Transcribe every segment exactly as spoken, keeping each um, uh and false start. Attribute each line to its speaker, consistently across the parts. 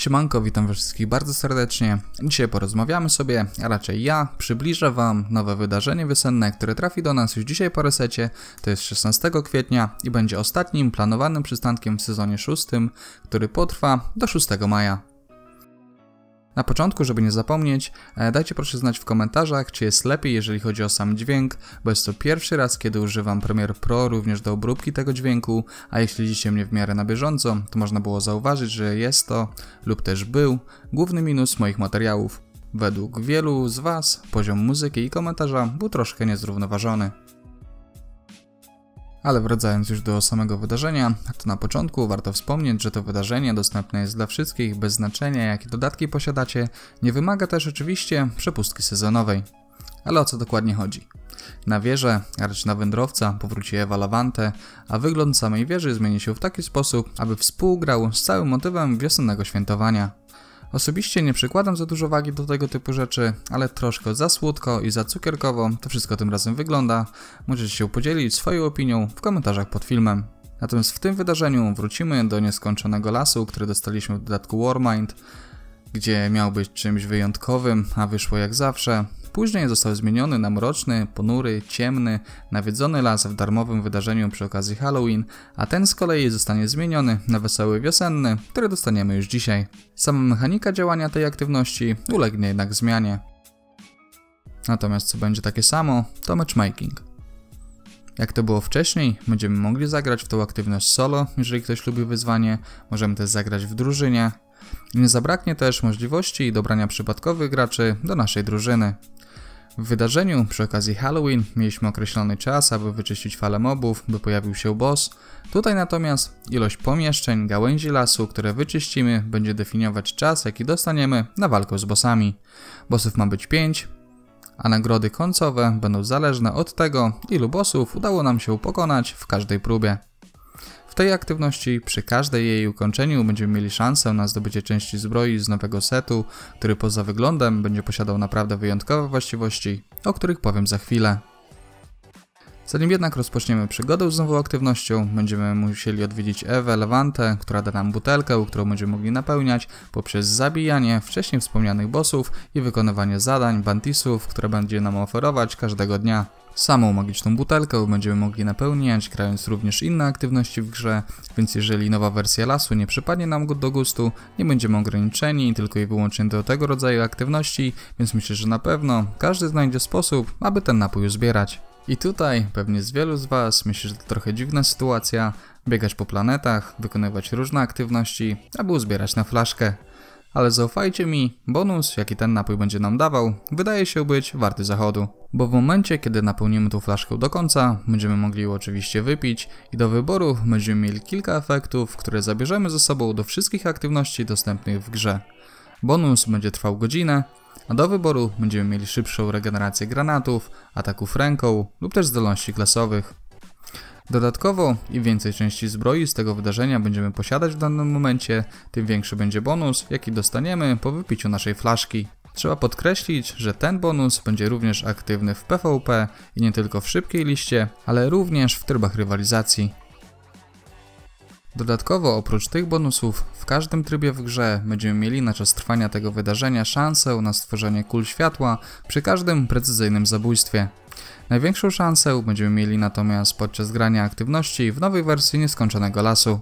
Speaker 1: Siemanko, witam was wszystkich bardzo serdecznie. Dzisiaj porozmawiamy sobie, a raczej ja przybliżę wam nowe wydarzenie wiosenne, które trafi do nas już dzisiaj po resecie. To jest szesnastego kwietnia i będzie ostatnim planowanym przystankiem w sezonie szóstym, który potrwa do szóstego maja. Na początku, żeby nie zapomnieć, dajcie proszę znać w komentarzach, czy jest lepiej, jeżeli chodzi o sam dźwięk, bo jest to pierwszy raz, kiedy używam Premiere Pro również do obróbki tego dźwięku, a jeśli śledzicie mnie w miarę na bieżąco, to można było zauważyć, że jest to, lub też był, główny minus moich materiałów. Według wielu z was poziom muzyki i komentarza był troszkę niezrównoważony. Ale wracając już do samego wydarzenia, to na początku warto wspomnieć, że to wydarzenie dostępne jest dla wszystkich bez znaczenia jakie dodatki posiadacie, nie wymaga też oczywiście przepustki sezonowej. Ale o co dokładnie chodzi? Na wieżę, a raczej na wędrowca powróci Ewa Levante, a wygląd samej wieży zmieni się w taki sposób, aby współgrał z całym motywem wiosennego świętowania. Osobiście nie przykładam za dużo wagi do tego typu rzeczy, ale troszkę za słodko i za cukierkowo to wszystko tym razem wygląda. Możecie się podzielić swoją opinią w komentarzach pod filmem. Natomiast w tym wydarzeniu wrócimy do nieskończonego lasu, który dostaliśmy w dodatku Warmind, gdzie miał być czymś wyjątkowym, a wyszło jak zawsze. Później został zmieniony na mroczny, ponury, ciemny, nawiedzony las w darmowym wydarzeniu przy okazji Halloween, a ten z kolei zostanie zmieniony na wesoły wiosenny, który dostaniemy już dzisiaj. Sama mechanika działania tej aktywności ulegnie jednak zmianie. Natomiast co będzie takie samo, to matchmaking. Jak to było wcześniej, będziemy mogli zagrać w tą aktywność solo, jeżeli ktoś lubi wyzwanie, możemy też zagrać w drużynie. Nie zabraknie też możliwości dobrania przypadkowych graczy do naszej drużyny. W wydarzeniu przy okazji Halloween mieliśmy określony czas, aby wyczyścić falę mobów, by pojawił się boss. Tutaj natomiast ilość pomieszczeń, gałęzi lasu, które wyczyścimy, będzie definiować czas, jaki dostaniemy na walkę z bossami. Bossów ma być pięć, a nagrody końcowe będą zależne od tego, ilu bossów udało nam się pokonać w każdej próbie. W tej aktywności przy każdej jej ukończeniu będziemy mieli szansę na zdobycie części zbroi z nowego setu, który poza wyglądem będzie posiadał naprawdę wyjątkowe właściwości, o których powiem za chwilę. Zanim jednak rozpoczniemy przygodę z nową aktywnością, będziemy musieli odwiedzić Ewę Levante, która da nam butelkę, którą będziemy mogli napełniać poprzez zabijanie wcześniej wspomnianych bossów i wykonywanie zadań, bantisów, które będzie nam oferować każdego dnia. Samą magiczną butelkę będziemy mogli napełniać, grając również inne aktywności w grze, więc jeżeli nowa wersja lasu nie przypadnie nam do gustu, nie będziemy ograniczeni tylko i wyłącznie do tego rodzaju aktywności, więc myślę, że na pewno każdy znajdzie sposób, aby ten napój uzbierać. I tutaj pewnie z wielu z was myśli, że to trochę dziwna sytuacja, biegać po planetach, wykonywać różne aktywności, aby uzbierać na flaszkę. Ale zaufajcie mi, bonus jaki ten napój będzie nam dawał, wydaje się być warty zachodu. Bo w momencie kiedy napełnimy tą flaszkę do końca, będziemy mogli ją oczywiście wypić i do wyboru będziemy mieli kilka efektów, które zabierzemy ze sobą do wszystkich aktywności dostępnych w grze. Bonus będzie trwał godzinę, a do wyboru będziemy mieli szybszą regenerację granatów, ataków ręką lub też zdolności klasowych. Dodatkowo, im więcej części zbroi z tego wydarzenia będziemy posiadać w danym momencie, tym większy będzie bonus, jaki dostaniemy po wypiciu naszej flaszki. Trzeba podkreślić, że ten bonus będzie również aktywny w PvP i nie tylko w szybkiej liście, ale również w trybach rywalizacji. Dodatkowo oprócz tych bonusów, w każdym trybie w grze będziemy mieli na czas trwania tego wydarzenia szansę na stworzenie kul światła przy każdym precyzyjnym zabójstwie. Największą szansę będziemy mieli natomiast podczas grania aktywności w nowej wersji Nieskończonego Lasu.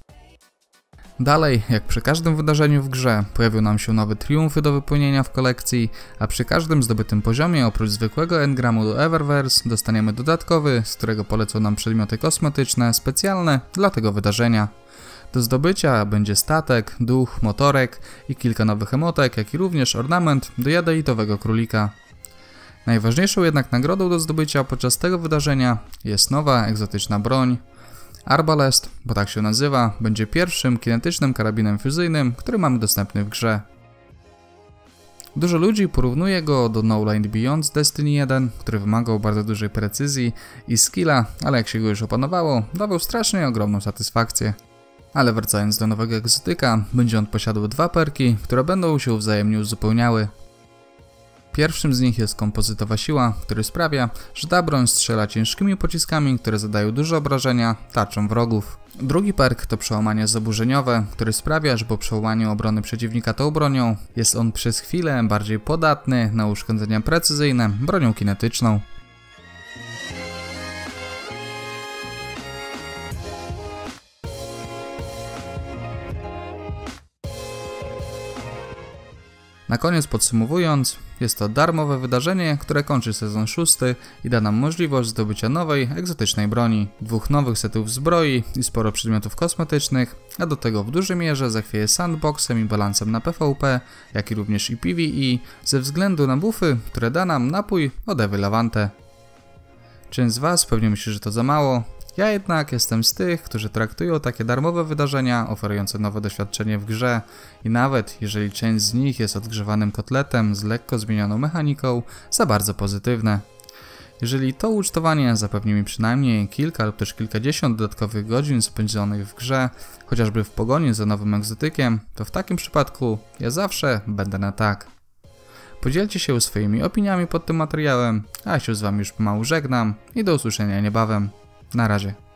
Speaker 1: Dalej, jak przy każdym wydarzeniu w grze, pojawią nam się nowe triumfy do wypełnienia w kolekcji, a przy każdym zdobytym poziomie oprócz zwykłego engramu do Eververse dostaniemy dodatkowy, z którego polecą nam przedmioty kosmetyczne specjalne dla tego wydarzenia. Do zdobycia będzie statek, duch, motorek i kilka nowych emotek, jak i również ornament do jadowitego królika. Najważniejszą jednak nagrodą do zdobycia podczas tego wydarzenia jest nowa egzotyczna broń. Arbalest, bo tak się nazywa, będzie pierwszym kinetycznym karabinem fuzyjnym, który mamy dostępny w grze. Dużo ludzi porównuje go do No Land Beyond z Destiny jeden, który wymagał bardzo dużej precyzji i skilla, ale jak się go już opanowało, dawał strasznie ogromną satysfakcję. Ale wracając do nowego egzotyka, będzie on posiadał dwa perki, które będą się wzajemnie uzupełniały. Pierwszym z nich jest kompozytowa siła, który sprawia, że ta broń strzela ciężkimi pociskami, które zadają duże obrażenia tarczom wrogów. Drugi perk to przełamanie zaburzeniowe, który sprawia, że po przełamaniu obrony przeciwnika tą bronią jest on przez chwilę bardziej podatny na uszkodzenia precyzyjne bronią kinetyczną. Na koniec podsumowując, jest to darmowe wydarzenie, które kończy sezon szósty i da nam możliwość zdobycia nowej, egzotycznej broni, dwóch nowych setów zbroi i sporo przedmiotów kosmetycznych, a do tego w dużej mierze zachwieje sandboxem i balansem na PvP, jak i również i PvE, ze względu na buffy, które da nam napój od Ewy Levante. Część z Was pewnie myśli, że to za mało. Ja jednak jestem z tych, którzy traktują takie darmowe wydarzenia oferujące nowe doświadczenie w grze i nawet jeżeli część z nich jest odgrzewanym kotletem z lekko zmienioną mechaniką, za bardzo pozytywne. Jeżeli to ucztowanie zapewni mi przynajmniej kilka lub też kilkadziesiąt dodatkowych godzin spędzonych w grze, chociażby w pogoni za nowym egzotykiem, to w takim przypadku ja zawsze będę na tak. Podzielcie się swoimi opiniami pod tym materiałem, a ja się z Wami już pomału żegnam i do usłyszenia niebawem. Na razie.